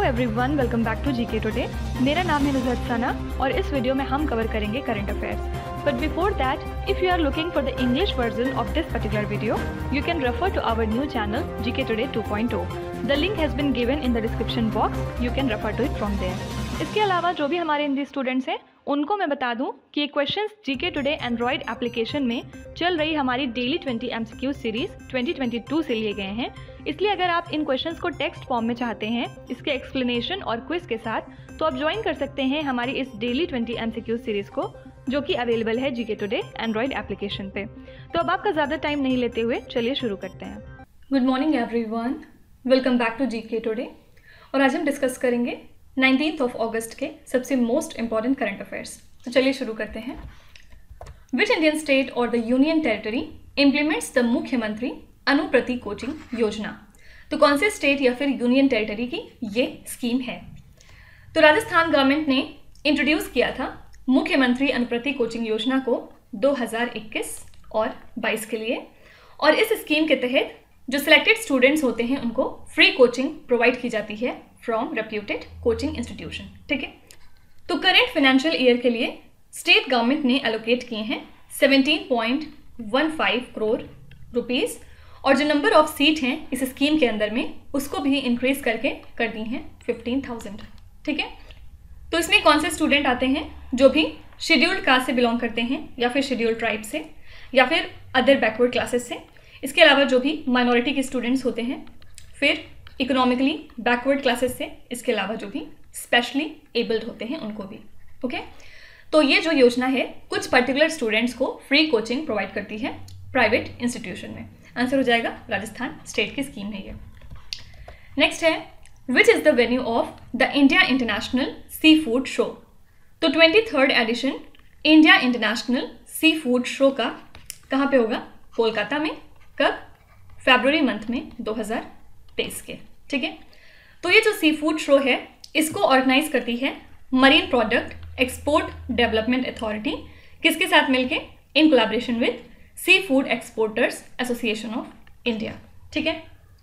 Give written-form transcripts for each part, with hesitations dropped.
Everyone, welcome back to GK today. मेरा नाम है नुज़हत सना और इस वीडियो में हम कवर करेंगे current affairs. But before that, if you are looking for the English version of this particular video, you can refer to our new channel GK today 2.0। The link has been given in the description box, you can refer to it from there. इसके अलावा जो भी हमारे Hindi students हैं उनको मैं बता दूं कि ये questions GK today android application में चल रही हमारी डेली 20 MCQ सीरीज 2022 से लिए गए हैं। इसलिए अगर आप इन क्वेश्चंस को टेक्स्ट फॉर्म में चाहते हैं इसके एक्सप्लेनेशन और क्विज के साथ, तो आप ज्वाइन कर सकते हैं हमारी इस डेली 20 MCQ सीरीज को, जो कि अवेलेबल है जीके टुडे एंड्रॉयड एप्लीकेशन पे। तो अब आपका ज़्यादा टाइम नहीं लेते हुए चलिए शुरू करते हैं। Good morning everyone, welcome back to GK today. और आज हम डिस्कस करेंगे 19 अगस्त के सबसे मोस्ट इंपॉर्टेंट करंट अफेयर्स। तो चलिए शुरू करते हैं। विच इंडियन स्टेट और the union territory implements the Mukhyamantri Anuprati coaching योजना? तो कौन से स्टेट या फिर यूनियन टेरिटरी की ये स्कीम है? तो राजस्थान गवर्नमेंट ने इंट्रोड्यूस किया था मुख्यमंत्री अनुप्रति कोचिंग योजना को 2021 और 22 के लिए। और इस स्कीम के तहत जो सिलेक्टेड स्टूडेंट्स होते हैं उनको फ्री कोचिंग प्रोवाइड की जाती है फ्रॉम रेप्यूटेड कोचिंग इंस्टीट्यूशन। ठीक है, तो करेंट फाइनेंशियल ईयर के लिए स्टेट गवर्नमेंट ने एलोकेट किए हैं 17.15 करोड़ रुपीज़, और जो नंबर ऑफ सीट हैं इस स्कीम के अंदर में उसको भी इंक्रीज करके कर दी हैं 15,000। ठीक है, तो इसमें कौन से स्टूडेंट आते हैं? जो भी शेड्यूल्ड कास्ट से बिलोंग करते हैं या फिर शेड्यूल्ड ट्राइब से या फिर अदर बैकवर्ड क्लासेस से। इसके अलावा जो भी माइनॉरिटी के स्टूडेंट्स होते हैं, फिर इकोनॉमिकली बैकवर्ड क्लासेस से, इसके अलावा जो भी स्पेशली एबल्ड होते हैं उनको भी। ओके, तो ये जो योजना है कुछ पर्टिकुलर स्टूडेंट्स को फ्री कोचिंग प्रोवाइड करती है प्राइवेट इंस्टीट्यूशन में। आंसर हो जाएगा राजस्थान स्टेट की स्कीम है ये। नेक्स्ट है, which is the venue of the India international seafood show? तो 23rd edition India international seafood show का कहाँ पे होगा? कोलकाता में। कब? फरवरी मंथ में 2023 के। ठीक है, तो ये जो सी फूड शो है इसको ऑर्गेनाइज करती है marine product export development authority, किसके साथ मिलके? In collaboration with seafood exporters association of India. ठीक है,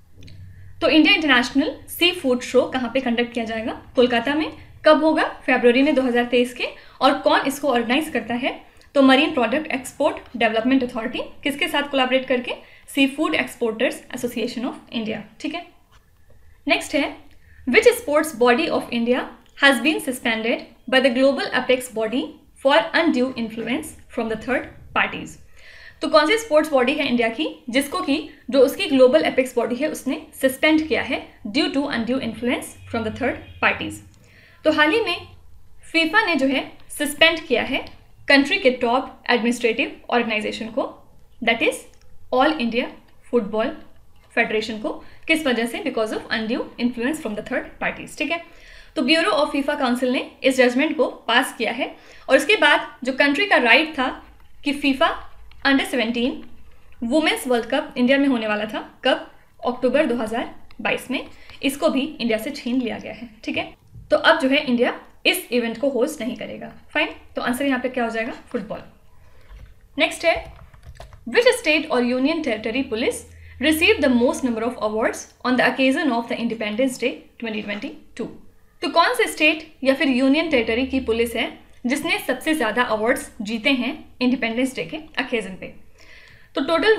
तो India international seafood show कहाँ पे कंडक्ट किया जाएगा? कोलकाता में। कब होगा? फरवरी में 2023 के। और कौन इसको ऑर्गेनाइज करता है? तो marine product export development authority, किसके साथ कोलैबोरेट करके? Seafood exporters association of India. ठीक है, नेक्स्ट है, which sports body of India has been suspended by the global apex body for undue influence from the third parties? तो कौन सी sports body है इंडिया की जिसको कि जो उसकी ग्लोबल एपेक्स बॉडी है उसने सस्पेंड किया है due to undue influence from the third parties? तो हाल ही में फीफा ने जो है सस्पेंड किया है कंट्री के टॉप एडमिनिस्ट्रेटिव ऑर्गेनाइजेशन को, that is all India football federation को। किस वजह से? Because of undue influence from the third parties. ठीक है, तो ब्यूरो ऑफ फीफा काउंसिल ने इस जजमेंट को पास किया है। और इसके बाद जो कंट्री का राइट था कि FIFA under 17 women's world cup India में होने वाला था, कब? अक्टूबर 2022 में, इसको भी इंडिया से छीन लिया गया है। ठीक है, तो अब जो है इंडिया इस इवेंट को होस्ट नहीं करेगा। फाइन, तो आंसर यहाँ पे क्या हो जाएगा? फुटबॉल। नेक्स्ट है, विच स्टेट और union territory police receive the most number of awards on the occasion of the independence day 2022? तो कौन से स्टेट या फिर यूनियन टेरिटरी की पुलिस है जिसने सबसे ज़्यादा अवार्ड्स जीते हैं इंडिपेंडेंस डे के ओकेजन पे? तो टोटल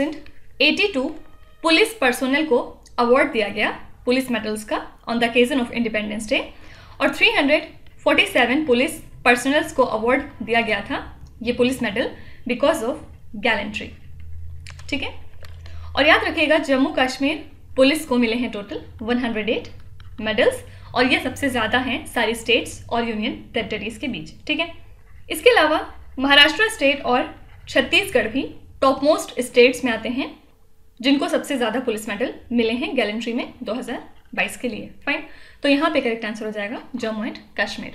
1082 पुलिस पर्सोनल को अवार्ड दिया गया पुलिस मेडल्स का on the occasion of independence day, और 347 पुलिस पर्सनल्स को अवार्ड दिया गया था ये police medal because of gallantry. ठीक है, और याद रखिएगा जम्मू कश्मीर पुलिस को मिले हैं टोटल 108 मेडल्स, और ये सबसे ज़्यादा हैं सारी स्टेट्स और यूनियन टेरिटरीज के बीच। ठीक है, इसके अलावा महाराष्ट्र स्टेट और छत्तीसगढ़ भी टॉप मोस्ट स्टेट्स में आते हैं जिनको सबसे ज़्यादा पुलिस मेडल मिले हैं गैलेंट्री में 2022 के लिए। फाइन, तो यहाँ पे करेक्ट आंसर हो जाएगा जम्मू एंड कश्मीर।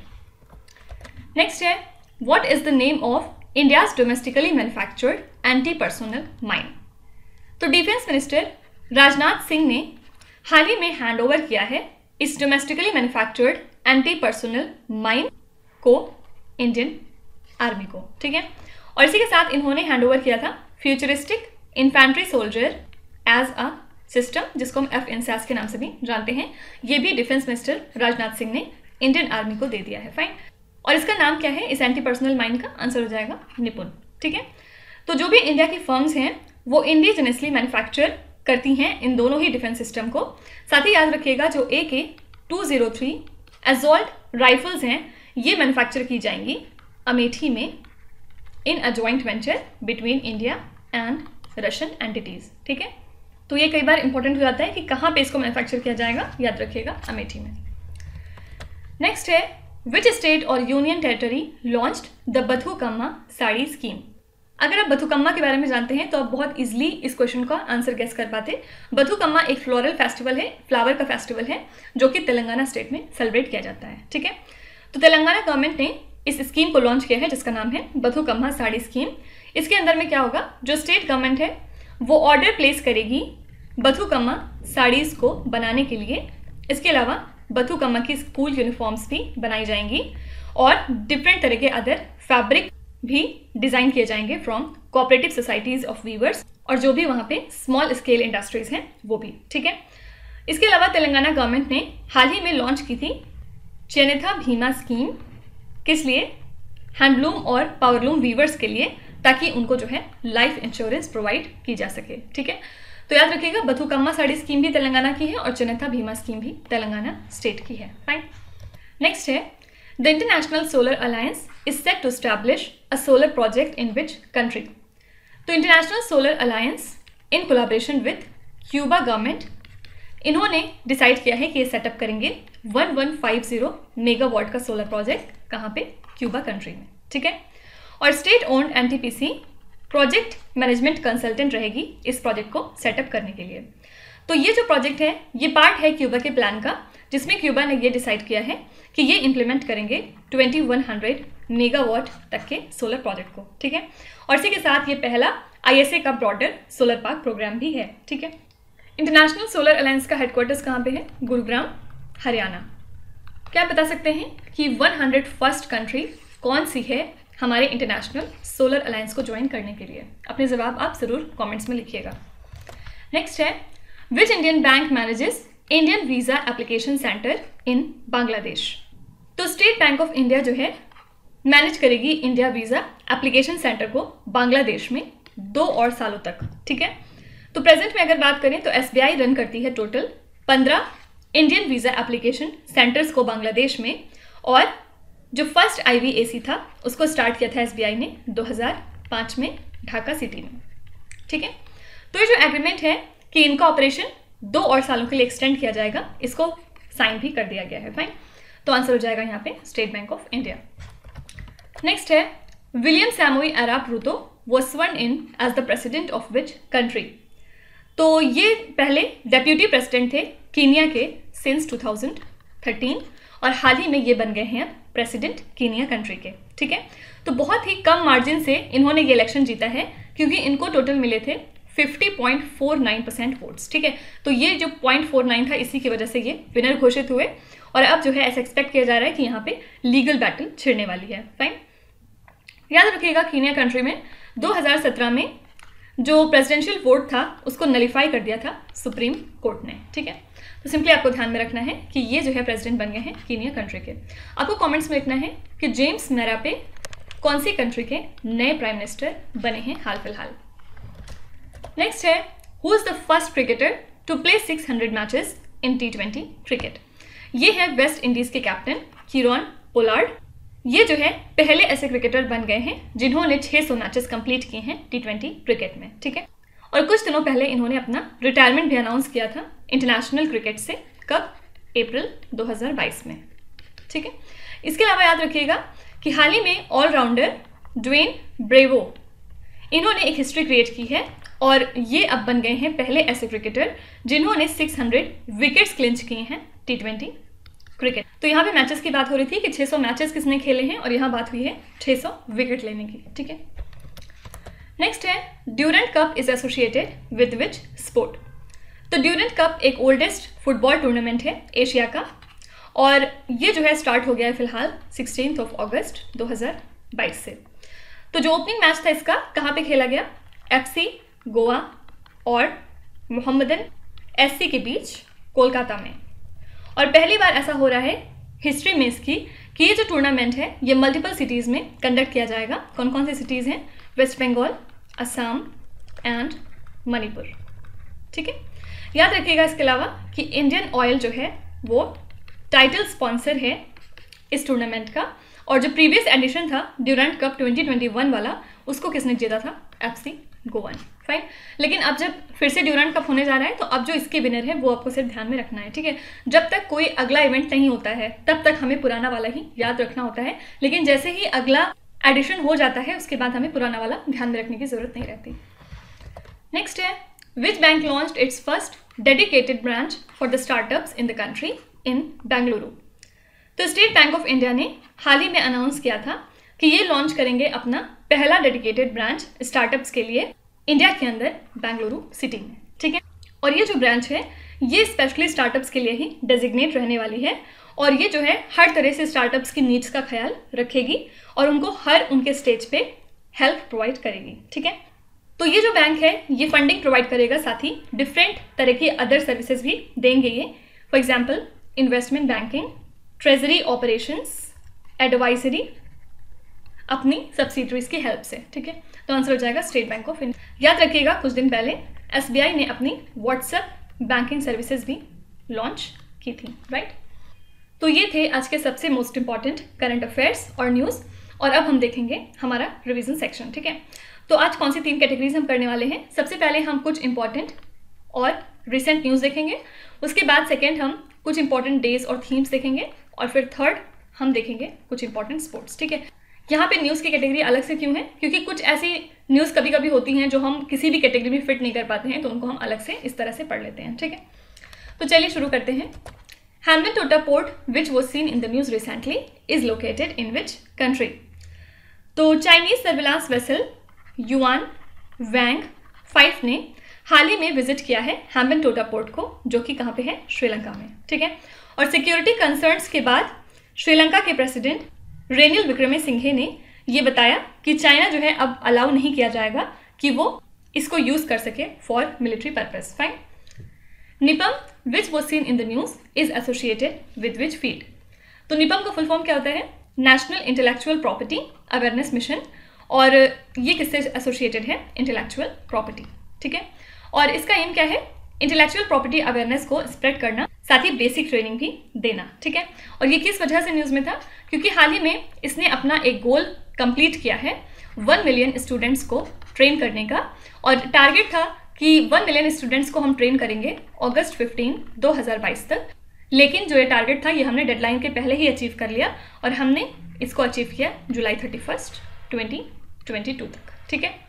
नेक्स्ट है, what is the name of India's domestically manufactured anti personnel mine? तो डिफेंस मिनिस्टर राजनाथ सिंह ने हाल ही में हैंड ओवर किया है इस domestically manufactured anti personnel mine को इंडियन आर्मी को। ठीक है, और इसी के साथ इन्होंने हैंड ओवर किया था futuristic infantry soldier as a system, जिसको हम FINSAS के नाम से भी जानते हैं, ये भी डिफेंस मिनिस्टर राजनाथ सिंह ने इंडियन आर्मी को दे दिया है। फाइन। और इसका नाम क्या है इस एंटी पर्सनल माइन का? आंसर हो जाएगा निपुण। ठीक है, तो जो भी इंडिया की फर्म्स हैं वो इंडिजिनसली मैन्युफैक्चर करती हैं इन दोनों ही डिफेंस सिस्टम को। साथ ही याद रखिएगा जो AK-203 असॉल्ट राइफल्स हैं ये मैन्युफैक्चर की जाएंगी अमेठी में in a joint venture between India and Russian entities. ठीक है, तो ये कई बार इंपॉर्टेंट हो जाता है कि कहाँ पे इसको मैन्युफैक्चर किया जाएगा, याद रखिएगा अमेठी में। नेक्स्ट है विच स्टेट और union territory launched the Bathukamma sari scheme. अगर आप बथुकम्मा के बारे में जानते हैं तो आप बहुत इजीली इस क्वेश्चन का आंसर गेस कर पाते। बथुकम्मा एक फ्लोरल फेस्टिवल है, फ्लावर का फेस्टिवल है, जो कि तेलंगाना स्टेट में सेलिब्रेट किया जाता है। ठीक है, तो तेलंगाना गवर्नमेंट ने इस स्कीम को लॉन्च किया है जिसका नाम है बथुकम्मा साड़ी स्कीम। इसके अंदर में क्या होगा, जो स्टेट गवर्नमेंट है वो ऑर्डर प्लेस करेगी बथुकम्मा साड़ीज़ को बनाने के लिए। इसके अलावा बथुकम्मा की स्कूल यूनिफॉर्म्स भी बनाई जाएंगी और डिफरेंट तरह के अदर फैब्रिक भी डिज़ाइन किए जाएंगे from cooperative societies of weavers और जो भी वहाँ पे स्मॉल स्केल इंडस्ट्रीज हैं वो भी। ठीक है, इसके अलावा तेलंगाना गवर्नमेंट ने हाल ही में लॉन्च की थी चेनेथा भीमा स्कीम। किस लिए? हैंडलूम और पावरलूम वीवर्स के लिए, ताकि उनको जो है लाइफ इंश्योरेंस प्रोवाइड की जा सके। ठीक है, तो याद रखिएगा बथुकम्मा साड़ी स्कीम भी तेलंगाना की है और चेनेथा भीमा स्कीम भी तेलंगाना स्टेट की है। फाइन। नेक्स्ट है the international solar alliance is set to establish a solar project in which country. तो international solar alliance in collaboration with Cuba government, इन्होंने डिसाइड किया है कि ये सेटअप करेंगे 1150 मेगावाट का सोलर प्रोजेक्ट। कहाँ पे? क्यूबा कंट्री में। ठीक है, और state owned NTPC project management consultant रहेगी इस प्रोजेक्ट को सेटअप करने के लिए। तो ये जो प्रोजेक्ट है ये पार्ट है क्यूबा के प्लान का, जिसमें क्यूबा ने ये डिसाइड किया है कि ये इंप्लीमेंट करेंगे 2100 मेगावाट तक के सोलर प्रोजेक्ट को। ठीक है, और इसी के साथ ये पहला ISA का ब्रॉडर सोलर पार्क प्रोग्राम भी है। ठीक है, इंटरनेशनल सोलर अलायंस का हेडक्वार्टर्स कहाँ पे है? गुरुग्राम, हरियाणा। क्या बता सकते हैं कि 101st कंट्री कौन सी है हमारे इंटरनेशनल सोलर अलायंस को ज्वाइन करने के लिए? अपने जवाब आप ज़रूर कमेंट्स में लिखिएगा। नेक्स्ट है which Indian bank manages Indian visa application centre in Bangladesh. तो स्टेट बैंक ऑफ इंडिया जो है मैनेज करेगी इंडिया वीज़ा एप्लीकेशन सेंटर को बांग्लादेश में 2 और सालों तक। ठीक है, तो प्रेजेंट में अगर बात करें तो SBI रन करती है total 15 Indian visa application centres को बांग्लादेश में, और जो फर्स्ट IVAC था उसको स्टार्ट किया था SBI ने 2005 में ढाका सिटी में। ठीक है, तो ये जो एग्रीमेंट है कि इनका ऑपरेशन 2 और सालों के लिए एक्सटेंड किया जाएगा, इसको साइन भी कर दिया गया है। फाइन, तो आंसर हो जाएगा यहाँ पे state bank of India. Next है William Samoei Arap Ruto was sworn in as the president of which country. तो ये पहले डेप्यूटी प्रेसिडेंट थे कीनिया के सिंस 2013 और हाल ही में ये बन गए हैं प्रेसिडेंट कीनिया कंट्री के। ठीक है, तो बहुत ही कम मार्जिन से इन्होंने ये इलेक्शन जीता है क्योंकि इनको टोटल मिले थे 50.49% वोट्स। ठीक है, तो ये जो 0.49 था इसी की वजह से ये विनर घोषित हुए और अब जो है ऐसा एक्सपेक्ट किया जा रहा है कि यहाँ पे लीगल बैटल छिड़ने वाली है। फाइन, याद रखिएगा कीनिया कंट्री में 2017 में जो प्रेसिडेंशियल वोट था उसको नलिफाई कर दिया था सुप्रीम कोर्ट ने। ठीक है, तो सिंपली आपको ध्यान में रखना है कि ये जो है प्रेसिडेंट बन गए हैं कीनिया कंट्री के। आपको कमेंट्स में लिखना है कि जेम्स मैरापे कौन सी कंट्री के नए प्राइम मिनिस्टर बने हैं हाल फिलहाल। नेक्स्ट है who is the first cricketer to play 600 matches इन T20 क्रिकेट। ये है वेस्ट इंडीज के कैप्टन कीरोन पोलार्ड। ये जो है पहले ऐसे क्रिकेटर बन गए हैं जिन्होंने 600 मैचेस कंप्लीट किए हैं T20 क्रिकेट में। ठीक है, और कुछ दिनों पहले इन्होंने अपना रिटायरमेंट भी अनाउंस किया था इंटरनेशनल क्रिकेट से। कब? अप्रैल 2022 में। ठीक है, इसके अलावा याद रखिएगा कि हाल ही में ऑलराउंडर ड्वेन ब्रेवो, इन्होंने एक हिस्ट्री क्रिएट की है और ये अब बन गए हैं पहले ऐसे क्रिकेटर जिन्होंने 600 विकेट्स क्लिंच किए हैं T20 क्रिकेट। तो यहाँ पे मैचेस की बात हो रही थी कि 600 मैचेस किसने खेले हैं और यहाँ बात हुई है 600 विकेट लेने की। ठीक है, नेक्स्ट है Durand cup is associated with which sport. तो ड्यूरेंट कप एक ओल्डेस्ट फुटबॉल टूर्नामेंट है एशिया का और ये जो है स्टार्ट हो गया है फिलहाल 16 अगस्त 2022 से। तो जो ओपनिंग मैच था इसका कहाँ पे खेला गया? FC गोवा और मोहम्मदन SC के बीच कोलकाता में। और पहली बार ऐसा हो रहा है हिस्ट्री में इसकी कि ये जो टूर्नामेंट है ये मल्टीपल सिटीज़ में कंडक्ट किया जाएगा। कौन कौन सी सिटीज़ हैं? West Bengal, Assam and Manipur. ठीक है, याद रखिएगा इसके अलावा कि इंडियन ऑयल जो है वो टाइटल स्पॉन्सर है इस टूर्नामेंट का। और जो प्रीवियस एडिशन था ड्यूरेंट कप 2021 वाला, उसको किसने जीता था? FC गोवन। फाइन, लेकिन अब जब फिर से ड्यूरेंट कप होने जा रहा है तो अब जो इसके विनर है वो आपको सिर्फ ध्यान में रखना है। ठीक है, जब तक कोई अगला इवेंट नहीं होता है तब तक हमें पुराना वाला ही याद रखना होता है, लेकिन जैसे ही अगला एडिशन हो जाता है उसके बाद हमें पुराना वाला ध्यान में रखने की जरूरत नहीं रहती। नेक्स्ट है, which bank launched its first dedicated branch for the startups in the country in Bengaluru. तो स्टेट बैंक ऑफ इंडिया ने हाल ही में अनाउंस किया था कि ये लॉन्च करेंगे अपना पहला डेडिकेटेड ब्रांच स्टार्टअप्स के लिए इंडिया के अंदर बेंगलुरु सिटी में। ठीक है, और ये जो ब्रांच है ये स्पेशली स्टार्टअप्स के लिए ही डेजिग्नेट रहने वाली है और ये जो है हर तरह से स्टार्टअप्स की नीड्स का ख्याल रखेगी और उनको हर उनके स्टेज पे हेल्प प्रोवाइड करेगी। ठीक है, तो ये जो बैंक है ये फंडिंग प्रोवाइड करेगा, साथ ही डिफरेंट तरह की अदर सर्विसेज भी देंगे ये। For example investment banking, treasury operations, advisory, अपनी सब्सिडरीज की हेल्प से। ठीक है, तो आंसर हो जाएगा स्टेट बैंक ऑफ इंडिया। याद रखिएगा कुछ दिन पहले SBI ने अपनी व्हाट्सएप बैंकिंग सर्विसेज भी लॉन्च की थी, राइट। तो ये थे आज के सबसे मोस्ट इंपॉर्टेंट करंट अफेयर्स और न्यूज़, और अब हम देखेंगे हमारा रिवीजन सेक्शन। ठीक है, तो आज कौन सी 3 कैटेगरीज हम करने वाले हैं? सबसे पहले हम कुछ इंपॉर्टेंट और रिसेंट न्यूज़ देखेंगे, उसके बाद सेकेंड हम कुछ इंपॉर्टेंट डेज और थीम्स देखेंगे, और फिर थर्ड हम देखेंगे कुछ इंपॉर्टेंट स्पोर्ट्स। ठीक है, यहाँ पे न्यूज़ की कैटेगरी अलग से क्यों है? क्योंकि कुछ ऐसी न्यूज़ कभी कभी होती हैं जो हम किसी भी कैटेगरी में फिट नहीं कर पाते हैं, तो उनको हम अलग से इस तरह से पढ़ लेते हैं। ठीक है, तो चलिए शुरू करते हैं। Hambantota port which was seen in the news recently is located in which country? तो Chinese surveillance vessel Yuan Wang 5 ने हाल ही में विजिट किया है हम्बनटोटा पोर्ट को, जो कि कहाँ पे है? श्रीलंका में। ठीक है, और सिक्योरिटी कंसर्न्स के बाद श्रीलंका के प्रेसिडेंट रेनिल विक्रमसिंघे ने ये बताया कि चाइना जो है अब अलाउ नहीं किया जाएगा कि वो इसको यूज कर सके for military purpose. Fine, NIPAM which was seen in the news is associated with which field? तो निपम का फुल फॉर्म क्या होता है? National intellectual property awareness mission, और ये किससे एसोसिएटेड है? Intellectual property. ठीक है, और इसका एम क्या है? इंटेलेक्चुअल प्रॉपर्टी अवेयरनेस को स्प्रेड करना, साथ ही बेसिक ट्रेनिंग भी देना। ठीक है, और ये किस वजह से न्यूज़ में था? क्योंकि हाल ही में इसने अपना एक गोल कंप्लीट किया है 1 मिलियन स्टूडेंट्स को ट्रेन करने का, और टारगेट था कि 1 मिलियन स्टूडेंट्स को हम ट्रेन करेंगे अगस्त 15, 2022 तक। लेकिन जो ये टारगेट था ये हमने डेडलाइन के पहले ही अचीव कर लिया, और हमने इसको अचीव किया जुलाई 31, 2022 तक। ठीक है,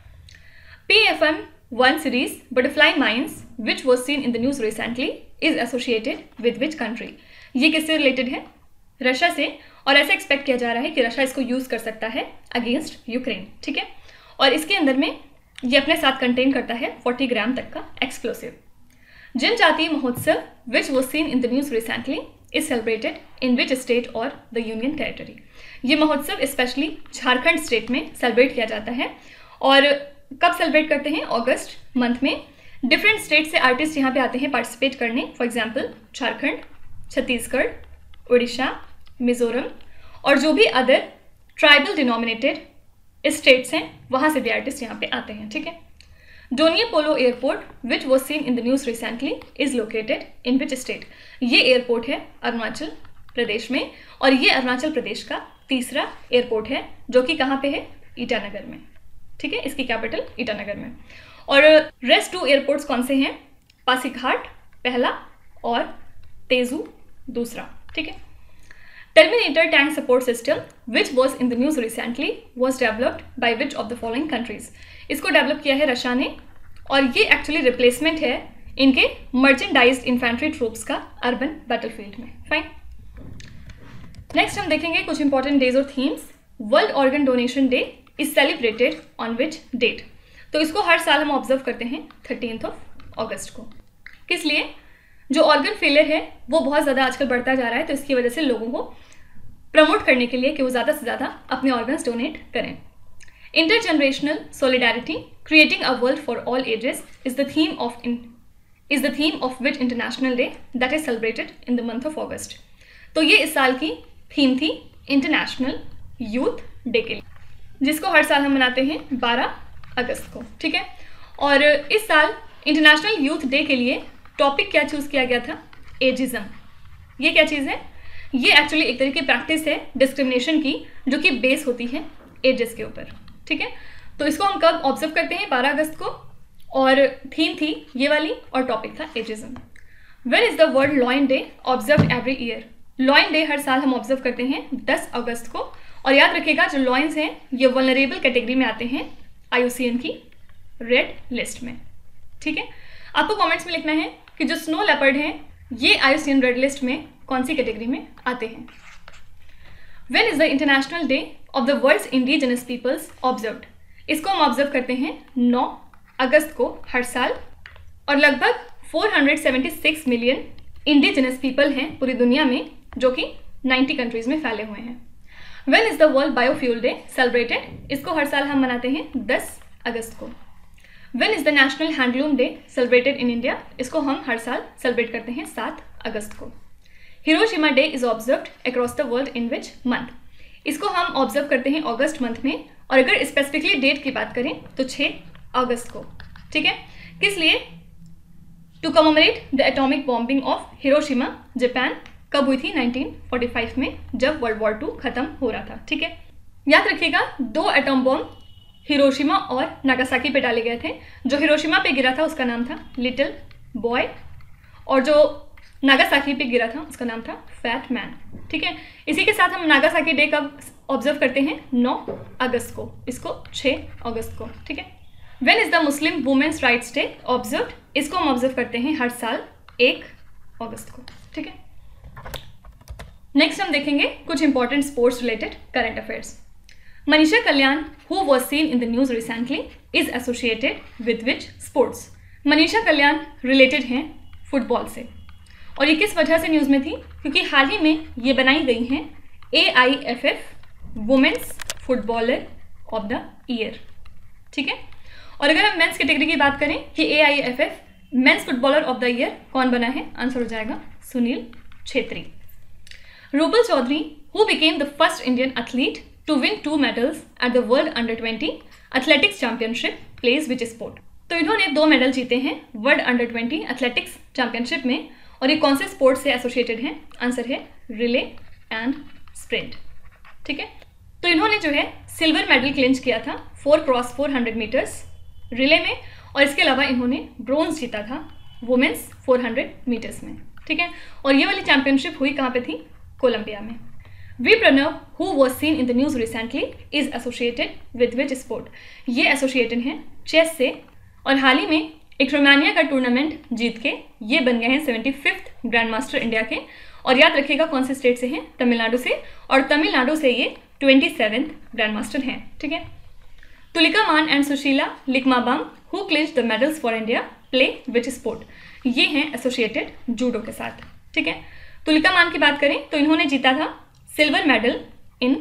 PFM1 series Butterfly Mines which was seen in the news recently is associated with which country? ये किससे रिलेटेड है? रशिया से, और ऐसा एक्सपेक्ट किया जा रहा है कि रशिया इसको यूज कर सकता है अगेंस्ट यूक्रेन। ठीक है, और इसके अंदर में ये अपने साथ कंटेन करता है 40 ग्राम तक का एक्सप्लोसिव। जनजातीय महोत्सव which was seen in the news recently is celebrated in which state or the union territory? ये महोत्सव स्पेशली झारखंड स्टेट में सेलिब्रेट किया जाता है, और कब सेलिब्रेट करते हैं? अगस्त मंथ में। डिफरेंट स्टेट से आर्टिस्ट यहाँ पे आते हैं पार्टिसिपेट करने, फॉर एग्जांपल झारखंड, छत्तीसगढ़, उड़ीसा, मिजोरम, और जो भी अदर ट्राइबल डिनोमिनेटेड स्टेट्स हैं वहाँ से भी आर्टिस्ट यहाँ पे आते हैं। ठीक है, Donyi Polo airport which was seen in the news recently is located in which state? ये एयरपोर्ट है अरुणाचल प्रदेश में, और ये अरुणाचल प्रदेश का तीसरा एयरपोर्ट है जो कि कहाँ पे है? ईटानगर में। ठीक है, इसकी कैपिटल ईटानगर में। और रेस्ट 2 एयरपोर्ट्स कौन से हैं? पासीघाट पहला और तेजू दूसरा। ठीक है, terminator tank support system which was in the news recently was developed by which of the following countries? इसको डेवलप किया है रशिया ने, और ये एक्चुअली रिप्लेसमेंट है इनके मर्चेंडाइज्ड इन्फेंट्री ट्रूप्स का अर्बन बैटलफील्ड में। फाइन, नेक्स्ट हम देखेंगे कुछ इंपॉर्टेंट डेज और themes. World organ donation day is celebrated on which date? तो इसको हर साल हम ऑब्जर्व करते हैं 13 अगस्त को। किस लिए? जो ऑर्गन फेलियर है वो बहुत ज़्यादा आजकल बढ़ता जा रहा है, तो इसकी वजह से लोगों को प्रमोट करने के लिए कि वो ज़्यादा से ज़्यादा अपने ऑर्गन्स डोनेट करें। Intergenerational solidarity creating a world for all ages is the theme of is the theme of which international day that is celebrated in the month of August. तो ये इस साल की थीम थी इंटरनेशनल यूथ डे के लिए, जिसको हर साल हम मनाते हैं 12 अगस्त को, ठीक है। और इस साल इंटरनेशनल यूथ डे के लिए टॉपिक क्या चूज़ किया गया था? एजिज्म। ये क्या चीज़ है? ये एक्चुअली एक तरह की प्रैक्टिस है डिस्क्रिमिनेशन की, जो कि बेस होती है एजेस के ऊपर, ठीक है। तो इसको हम कब ऑब्जर्व करते हैं? 12 अगस्त को, और थीम थी ये वाली और टॉपिक था ageism. When is the world lion day observe every year? Lion day हर साल हम ऑब्जर्व करते हैं 10 अगस्त को। और याद रखिएगा जो लॉयंस हैं ये वल्नरेबल कैटेगरी में आते हैं IUCN की रेड लिस्ट में, ठीक है। आपको कमेंट्स में लिखना है कि जो स्नो लेपर्ड हैं ये IUCN रेड लिस्ट में कौन सी कैटेगरी में आते हैं। When is the international day of the world's indigenous peoples observed? इसको हम ऑब्जर्व करते हैं 9 अगस्त को हर साल, और लगभग 476 मिलियन इंडिजिनस पीपल हैं पूरी दुनिया में, जो कि 90 कंट्रीज में फैले हुए हैं। When is the world biofuel day celebrated? इसको हर साल हम मनाते हैं 10 अगस्त को। When is the national handloom day celebrated in India? इसको हम हर साल सेलिब्रेट करते हैं 7 अगस्त को। Hiroshima day is observed across the world in which month? इसको हम ऑब्जर्व करते हैं अगस्त मंथ में, और अगर स्पेसिफिकली डेट की बात करें तो 6 अगस्त को, ठीक है। किस लिए? To commemorate the atomic bombing of Hiroshima Japan. कब हुई थी? 1945 में, जब वर्ल्ड वॉर 2 खत्म हो रहा था, ठीक है। याद रखिएगा 2 एटॉम बॉम्ब हिरोशिमा और नागासाकी पे डाले गए थे। जो हिरोशिमा पे गिरा था उसका नाम था लिटिल बॉय, और जो नागासाकी पे गिरा था उसका नाम था फैट मैन, ठीक है। इसी के साथ हम नागासाकी डे कब ऑब्जर्व करते हैं? 9 अगस्त को, इसको 6 अगस्त को, ठीक है। When is the Muslim women's rights day observed? इसको हम ऑब्जर्व करते हैं हर साल 1 अगस्त को, ठीक है। नेक्स्ट हम देखेंगे कुछ important sports related current affairs. Manisha Kalyan who was seen in the news recently is associated with which sports? Manisha Kalyan related हैं फुटबॉल से, और ये किस वजह से न्यूज़ में थी? क्योंकि हाल ही में ये बनाई गई हैं AIFF women's footballer of the year, ठीक है। और अगर हम मेंस कैटेगरी की बात करें कि AIFF men's footballer of the year कौन बना है? आंसर हो जाएगा Sunil Chhetri. Rubal Chaudhary who became the first Indian athlete to win 2 medals at the world under twenty athletics championship plays which sport? तो इन्होंने 2 मेडल जीते हैं वर्ल्ड अंडर-20 एथलेटिक्स चैंपियनशिप में, और ये कौन से स्पोर्ट से एसोसिएटेड हैं? आंसर है रिले एंड स्प्रिंट, ठीक है। तो इन्होंने जो है सिल्वर मेडल क्लिंच किया था 4x400 मीटर्स रिले में, और इसके अलावा इन्होंने ब्रोंज जीता था वुमेन्स 400 मीटर्स में, ठीक है। और ये वाली चैंपियनशिप हुई कहाँ पे थी? कोलंबिया में। V Pranav who was seen in the news recently is associated with which sport? ये एसोसिएटेड हैं चेस से, और हाल ही में एक रोमानिया का टूर्नामेंट जीत के ये बन गए हैं 75th ग्रैंड मास्टर इंडिया के। और याद रखिएगा कौन से स्टेट से हैं? तमिलनाडु से, और तमिलनाडु से ये 27th ग्रैंड मास्टर हैं, ठीक है। Tulika Maan and Sushila Likmabam who clinch the medals for India play which sport? ये हैं एसोसिएटेड जूडो के साथ, ठीक है। तुलिका मान की बात करें तो इन्होंने जीता था silver medal in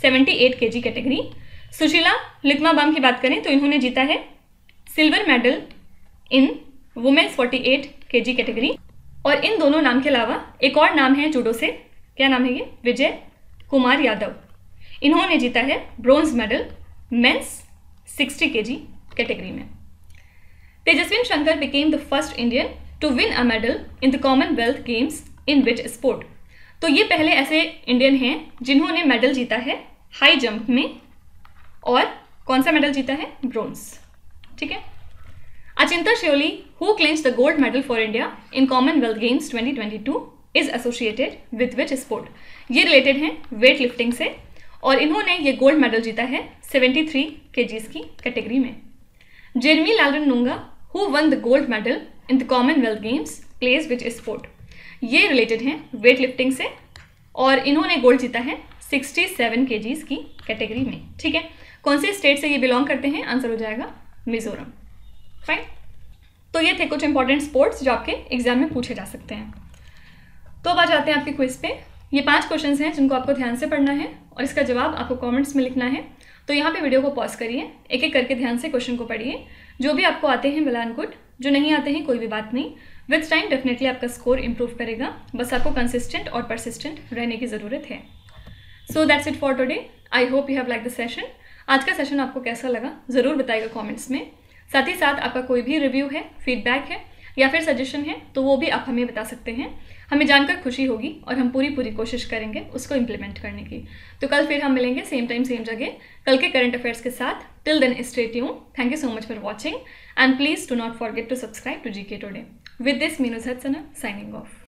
78 kg category. Sushila Likmabam की बात करें तो इन्होंने जीता है silver medal in women's 48 kg category. और इन दोनों नाम के अलावा एक और नाम है जूडो से, क्या नाम है ये? विजय कुमार यादव। इन्होंने जीता है bronze medal men's 60 kg category में। Tejaswin Shankar became the first Indian to win a medal in the Commonwealth Games in which sport? तो ये पहले ऐसे इंडियन हैं जिन्होंने मेडल जीता है हाई जंप में, और कौन सा मेडल जीता है? ब्रोंज, ठीक है। Achinta Sheuli who clinch the gold medal for India in Commonwealth Games 2022 is associated with which sport? ये रिलेटेड हैं वेट लिफ्टिंग से, और इन्होंने ये गोल्ड मेडल जीता है 73 kgs की कैटेगरी में। Jeremy Lalrinnunga who won the gold medal in the Commonwealth Games plays which sport? ये रिलेटेड हैं वेट लिफ्टिंग से, और इन्होंने गोल्ड जीता है 67 kgs की कैटेगरी में, ठीक है। कौन से स्टेट से ये बिलोंग करते हैं? आंसर हो जाएगा मिजोरम, फाइन। तो ये थे कुछ इंपॉर्टेंट स्पोर्ट्स जो आपके एग्जाम में पूछे जा सकते हैं। तो अब आ जाते हैं आपके क्विज पे। ये 5 क्वेश्चंस हैं जिनको आपको ध्यान से पढ़ना है, और इसका जवाब आपको कमेंट्स में लिखना है। तो यहाँ पे वीडियो को पॉज करिए, एक एक करके ध्यान से क्वेश्चन को पढ़िए। जो भी आपको आते हैं वेल एंड गुड, जो नहीं आते हैं कोई भी बात नहीं, विथ टाइम डेफिनेटली आपका स्कोर इंप्रूव करेगा, बस आपको कंसिस्टेंट और परसिस्टेंट रहने की ज़रूरत है। So that's it for today. I hope you have like the session. आज का सेशन आपको कैसा लगा ज़रूर बताइएगा कमेंट्स में। साथ ही साथ आपका कोई भी रिव्यू है, फीडबैक है या फिर सजेशन है तो वो भी आप हमें बता सकते हैं। हमें जानकर खुशी होगी और हम पूरी कोशिश करेंगे उसको इम्प्लीमेंट करने की। तो कल फिर हम मिलेंगे सेम टाइम सेम जगह कल के करंट अफेयर्स के साथ। Till then stay tuned. Thank you so much for watching and please do not forget to subscribe to GK today. With this Meenu Satsana signing of.